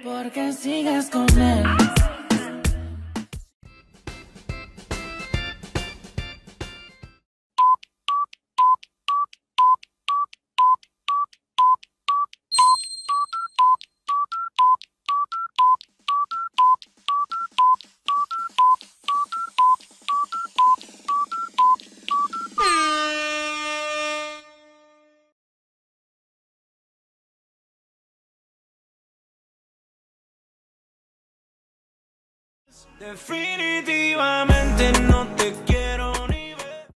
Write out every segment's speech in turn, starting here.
Porque sigues con él. Definitivamente no te quiero ni ver.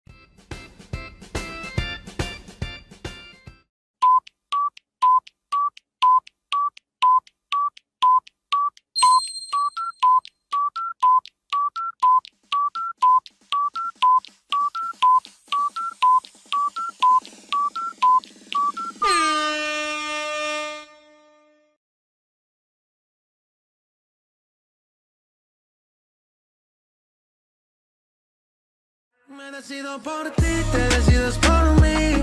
Me decido por ti, te decides por mí.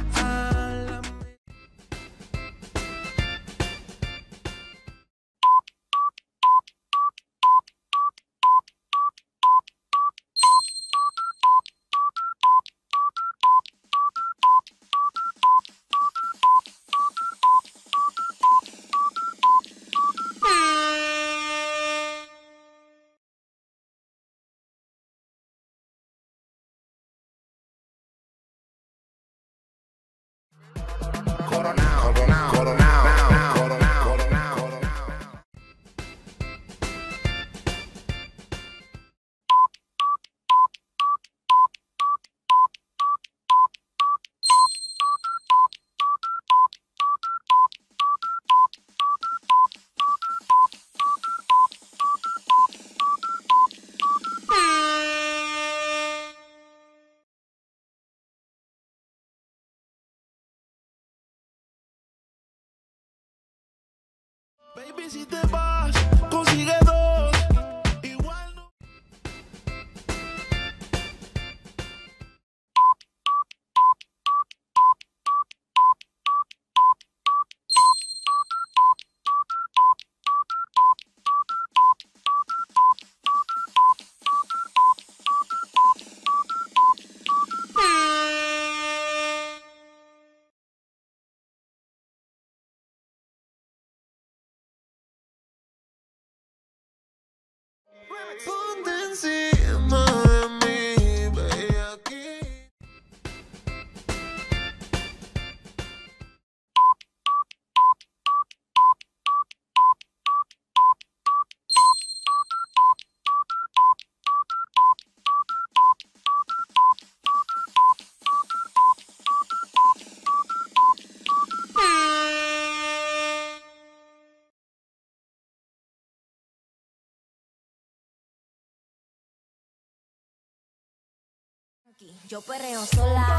Coronao, coronao, coronao, coronao, coronao, coronao. Baby, si te vas, consigue dos. Igual no. Ponte encima de mí, ve aquí. Yo perreo sola.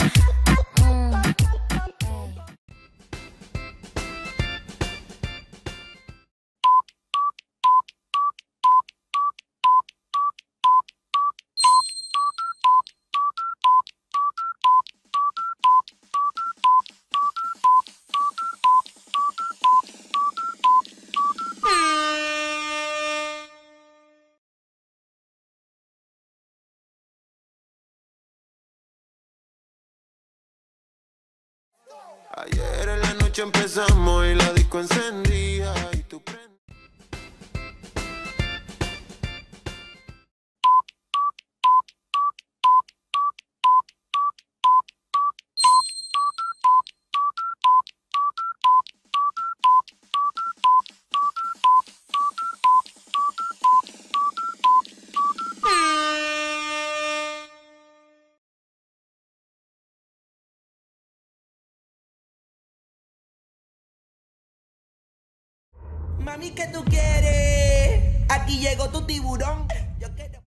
Ayer en la noche empezamos y la disco encendía y tú prendes. Mami, ¿qué tú quieres? Aquí llegó tu tiburón. Yo quiero...